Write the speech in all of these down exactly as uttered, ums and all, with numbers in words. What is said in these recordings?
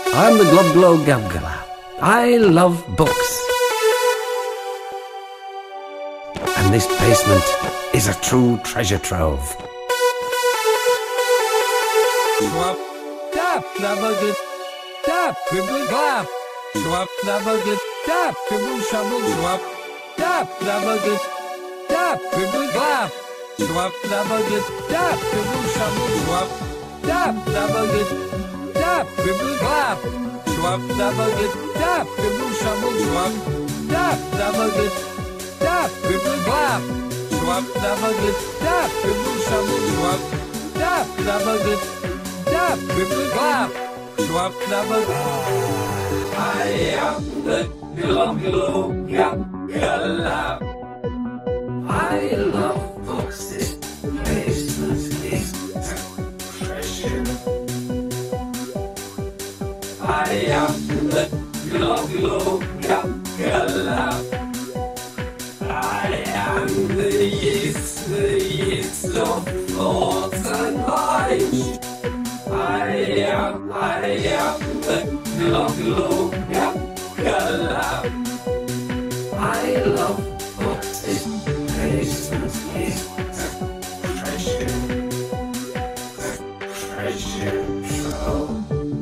I'm the Globglogabgalab. I love books. And this basement is a true treasure trove. Swap, tap, nabagit, tap, dribble, glap. Swap, nabagit, tap, dribble, shovel, swap, tap, nabagit, tap, dribble, glap. Swap, nabagit, tap, dribble, shovel, swap, tap, nabagit, tap, dribble, glap. Swap, nabagit, tap, dribble, shovel, swap, tap, nabagit, tap, dribble, glap. Swap, nabagit, tap, dribble, shovel, swap, tap, nabagit, tap, dribble, glap. Swap, nabagit. I am the Globglogabgalab. I love books. This basement is treasure. I am the Globglogabgalab. I am the yeast, the yeast of thoughts and life. I am, I am the Globglogabgalab. I love books. This basement is treasure. Treasure trove.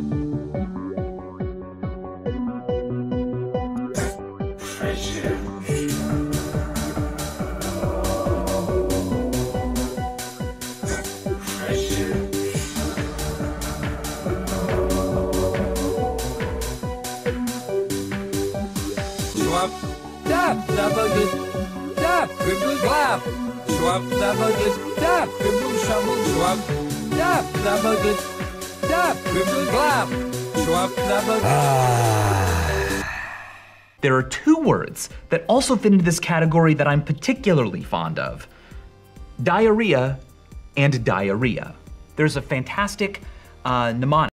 Treasure Swap, tap, nabagit, tap, dribble, glap. Swap, nabagit, tap, dribble, shovel, swap, tap, nabagit, tap, dribble, glap. Swap, nabagit. There are two words that also fit into this category that I'm particularly fond of: diarrhea and diarrhea. There's a fantastic uh, mnemonic